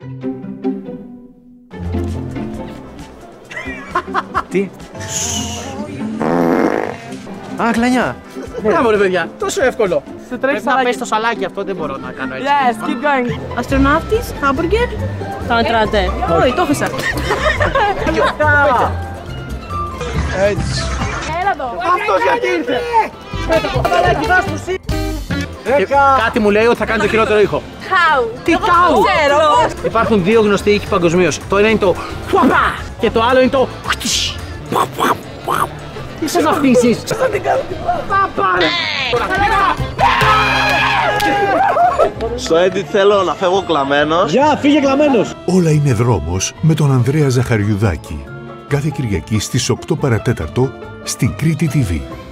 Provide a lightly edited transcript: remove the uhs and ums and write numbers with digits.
Τι? Α, κλανιά. Μπράβο ρε παιδιά, τόσο εύκολο. Πρέπει να πες το σαλάκι, αυτό δεν μπορώ να κάνω έτσι. Yes, keep going. Αστροναύτης, χάμπουργκερ. Τα μετράτε. Όχι, το έχασα. Έτσι. Έλα εδώ. Αυτός γιατί ήρθε. Κάτι μου λέει ότι θα κάνει το χειρότερο ήχο. Χάου. Τι καου! Ξέρω. Υπάρχουν δύο γνωστοί ήχοι παγκοσμίως. Το ένα είναι το φουαπά και το άλλο είναι το χτισ. Τι σας αφήσεις! Στο edit θέλω να φεύγω κλαμμένος. Γεια, φύγε κλαμμένος! Όλα είναι δρόμος με τον Ανδρέα Ζαχαριουδάκη. Κάθε Κυριακή στις 8 παρατέταρτο στην Κρήτη TV.